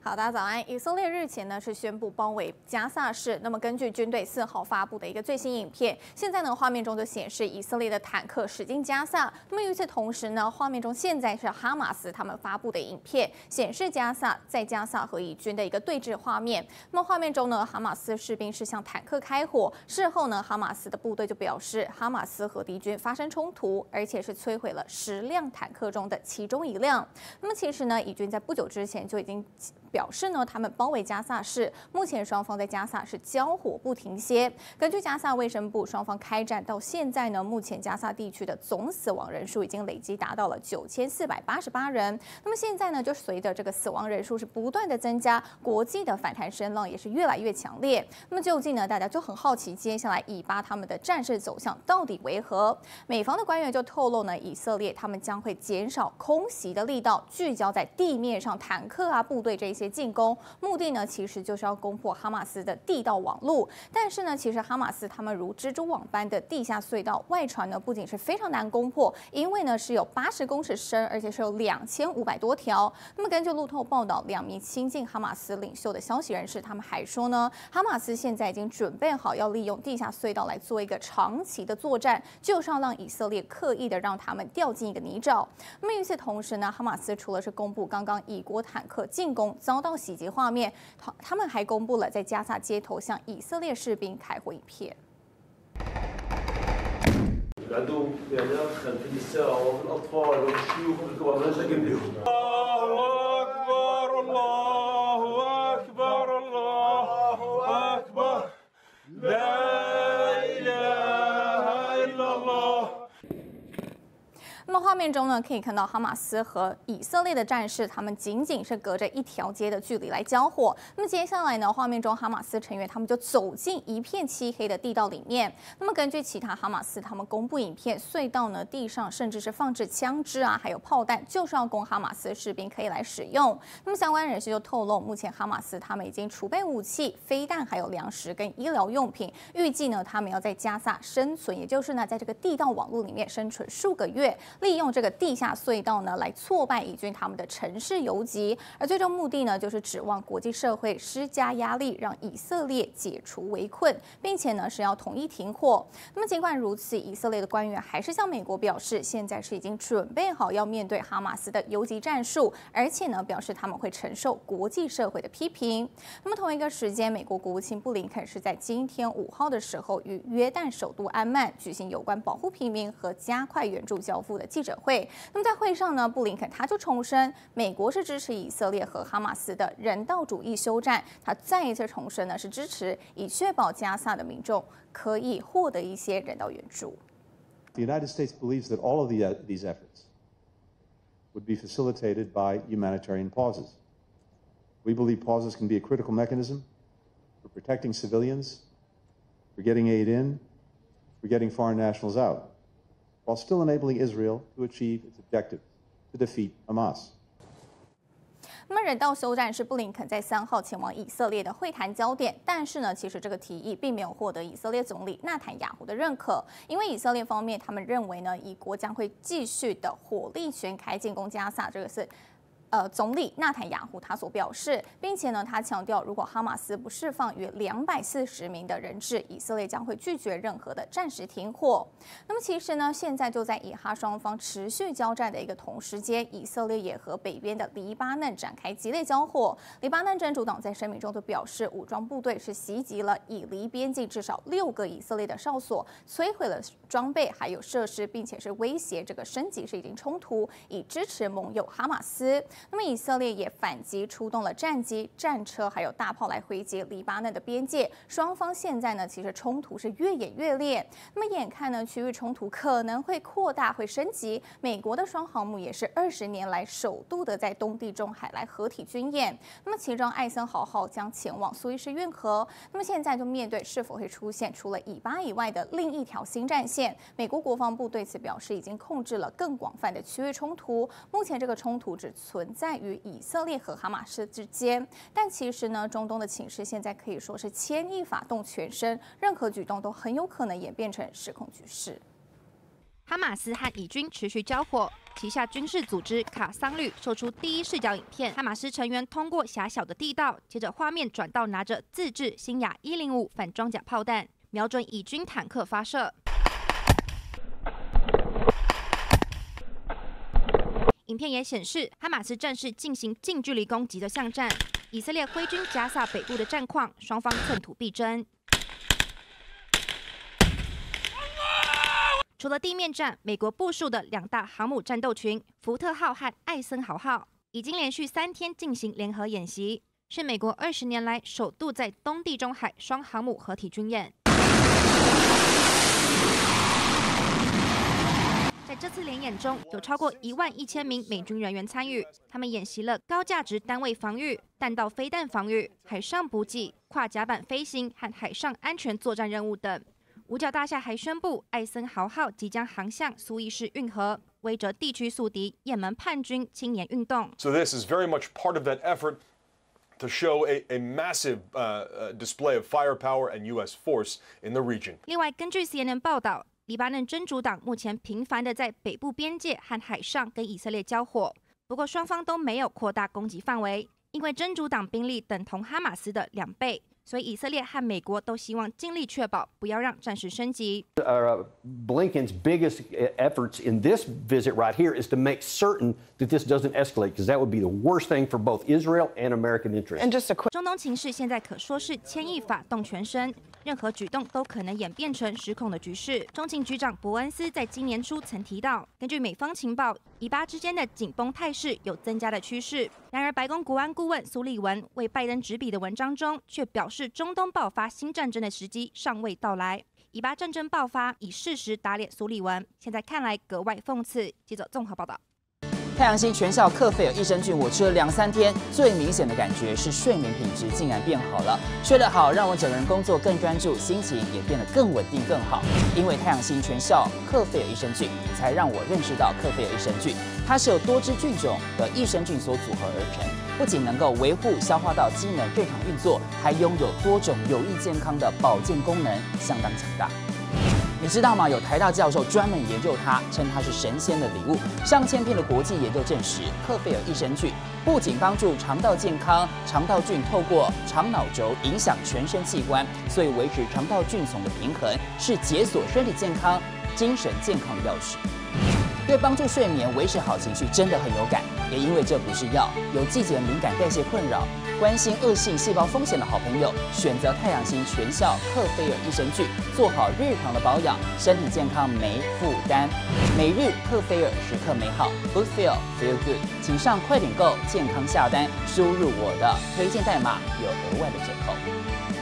好，大家早安。以色列日前呢是宣布包围加萨市。那么根据军队4号发布的一个最新影片，现在呢画面中就显示以色列的坦克驶进加萨。那么与此同时呢，画面中现在是哈马斯他们发布的影片，显示加萨和以军的一个对峙画面。那么画面中呢，哈马斯士兵是向坦克开火。事后呢，哈马斯的部队就表示，哈马斯和敌军发生冲突，而且是摧毁了10辆坦克中的其中1辆。那么其实呢，以军在不久之前就已经表示呢，他们包围加萨市，目前双方在加萨是交火不停歇。根据加萨卫生部，双方开战到现在呢，目前加萨地区的总死亡人数已经累积达到了9488人。那么现在呢，就随着这个死亡人数是不断的增加，国际的反弹声浪也是越来越强烈。那么究竟呢，大家就很好奇，接下来以巴他们的战事走向到底为何？美方的官员就透露呢，以色列他们将会减少空袭的力道，聚焦在地面上坦克啊、部队这一些进攻，目的呢其实就是要攻破哈马斯的地道网路。但是呢，其实哈马斯他们如蜘蛛网般的地下隧道，外传呢不仅是非常难攻破，因为呢是有80公尺深，而且是有2500多条。那么根据路透报道，2名亲近哈马斯领袖的消息人士，他们还说呢，哈马斯现在已经准备好要利用地下隧道来做一个长期的作战，就是要让以色列刻意的让他们掉进一个泥沼。那么与此同时呢，哈马斯除了是公布刚刚以国坦克进攻遭到袭击画面，他们还公布了在加萨街头向以色列士兵开火影片。 العدو يعني أدخل في النساء وفي الأطفال وفي الشيوخ وفي الكبار لا ننتقم لهم. الله أكبر الله أكبر الله أكبر لا إله إلا الله. 那么画面中呢，可以看到哈马斯和以色列的战士，他们仅仅是隔着一条街的距离来交火。那么接下来呢，画面中哈马斯成员他们就走进一片漆黑的地道里面。那么根据其他哈马斯他们公布影片，隧道呢地上甚至是放置枪支啊，还有炮弹，就是要供哈马斯士兵可以来使用。那么相关人士就透露，目前哈马斯他们已经储备武器、飞弹，还有粮食跟医疗用品。预计呢，他们要在加萨生存，也就是呢，在这个地道网络里面生存数个月。利用这个地下隧道呢，来挫败以军他们的城市游击，而最终目的呢，就是指望国际社会施加压力，让以色列解除围困，并且呢是要统一停火。那么尽管如此，以色列的官员还是向美国表示，现在是已经准备好要面对哈马斯的游击战术，而且呢表示他们会承受国际社会的批评。那么同一个时间，美国国务卿布林肯是在今天5号的时候，与约旦首都安曼举行有关保护平民和加快援助交付的记者会。那么在会上呢，布林肯他就重申，美国是支持以色列和哈马斯的人道主义休战。他再一次重申呢，是支持以确保加萨的民众可以获得一些人道援助。 The United States believes that all of these efforts would be facilitated by humanitarian pauses. We believe pauses can be a critical mechanism for protecting civilians, for getting aid in, for getting foreign nationals out, while still enabling Israel to achieve its objectives, to defeat Hamas. 那么人道休战是布林肯在3号前往以色列的会谈焦点，但是呢，其实这个提议并没有获得以色列总理纳坦雅胡的认可，因为以色列方面他们认为呢，以国将会继续的火力全开进攻加萨，这个是。总理纳坦雅胡他所表示，并且呢，他强调，如果哈马斯不释放约240名的人质，以色列将会拒绝任何的暂时停火。那么其实呢，现在就在以哈双方持续交战的一个同时间，以色列也和北边的黎巴嫩展开激烈交火。黎巴嫩真主党在声明中就表示，武装部队是袭击了以黎边境至少6个以色列的哨所，摧毁了装备还有设施，并且是威胁这个升级是已经冲突，以支持盟友哈马斯。那么以色列也反击，出动了战机、战车还有大炮来回击黎巴嫩的边界。双方现在呢，其实冲突是越演越烈。那么眼看呢，区域冲突可能会扩大、会升级。美国的双航母也是20年来首度的在东地中海来合体军演。那么其中艾森豪号将前往苏伊士运河。那么现在就面对是否会出现除了以巴以外的另一条新战线，美国国防部对此表示，已经控制了更广泛的区域冲突。目前这个冲突只存在于以色列和哈马斯之间，但其实呢，中东的情势现在可以说是牵一发动全身，任何举动都很有可能演变成失控局势。 哈马斯和以军持续交火，旗下军事组织卡桑旅秀出第一视角影片，哈马斯成员通过狭小的地道，接着画面转到拿着自制新雅105反装甲炮弹，瞄准以军坦克发射。影片也显示，哈马斯战士进行近距离攻击的巷战，以色列挥军加萨北部的战况，双方寸土必争。除了地面战，美国部署的2大航母战斗群“福特号”和“艾森豪号”已经连续3天进行联合演习，是美国20年来首度在东地中海双航母合体军演。在这次联演中，有超过11000名美军人员参与，他们演习了高价值单位防御、弹道飞弹防御、海上补给、跨甲板飞行和海上安全作战任务等。五角大厦还宣布，艾森豪号即将航向苏伊士运河，威慑地区宿敌也门叛军青年运动。 So this is very much part of that effort to show a massive display of firepower and U.S. force in the region. 另外，根据 CNN 报道，黎巴嫩真主党目前频繁地在北部边界和海上跟以色列交火，不过双方都没有扩大攻击范围，因为真主党兵力等同哈马斯的2倍。所以以色列和美国都希望尽力确保不要让战事升级。 Blinken's biggest efforts in this visit right here is to make certain that this doesn't escalate, because that would be the worst thing for both Israel and American interests. And just a quick. 中东情势现在可说是牵一发动全身，任何举动都可能演变成失控的局势。中情局长伯恩斯在今年初曾提到，根据美方情报，以巴之间的紧绷态势有增加的趋势。然而，白宫国安顾问苏利文为拜登执笔的文章中却表示，中东爆发新战争的时机尚未到来。以巴战争爆发，以事实打脸苏利文，现在看来格外讽刺。记者综合报道。 太阳星全效克菲尔益生菌，我吃了2-3天，最明显的感觉是睡眠品质竟然变好了。睡得好，让我整个人工作更专注，心情也变得更稳定更好。因为太阳星全效克菲尔益生菌，才让我认识到克菲尔益生菌，它是由多支菌种的益生菌所组合而成，不仅能够维护消化道机能正常运作，还拥有多种有益健康的保健功能，相当强大。你知道吗？有台大教授专门研究它，称它是神仙的礼物。上千篇的国际研究证实，克菲尔益生菌不仅帮助肠道健康，肠道菌透过肠脑轴影响全身器官，所以维持肠道菌丛的平衡是解锁身体健康、精神健康的钥匙。对帮助睡眠、维持好情绪真的很有感，也因为这不是药，有季节敏感、代谢困扰、关心恶性细胞风险的好朋友，选择太阳星全效克菲尔益生菌，做好日常的保养，身体健康没负担。每日克菲尔，时刻美好 ，Good Feel Feel Good， 请上快点购健康下单，输入我的推荐代码有额外的折扣。